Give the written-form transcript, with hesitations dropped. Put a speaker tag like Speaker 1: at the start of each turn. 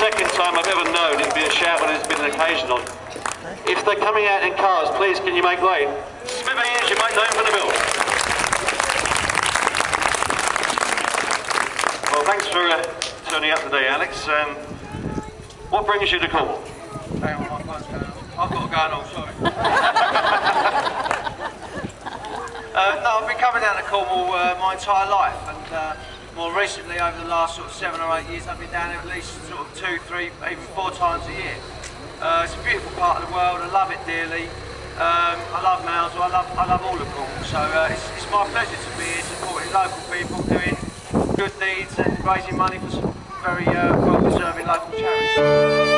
Speaker 1: second time I've ever known it'd be a shout when it's been an occasional. If they're coming out in cars, please can you make way? Smithy is your mate name for the bill. Well, thanks for turning up today, Alex. What brings you to Cornwall?
Speaker 2: Hang on, my phone's going on. I've got to go on, sorry. No, I've been coming down to Cornwall my entire life, and more recently, over the last sort of 7 or 8 years, I've been down at least sort of 2, 3, even 4 times a year. It's a beautiful part of the world. I love it dearly. I love Mousehole. I love all of Cornwall. So it's my pleasure to be here supporting local people, doing good deeds and raising money for some very well-deserving local charities.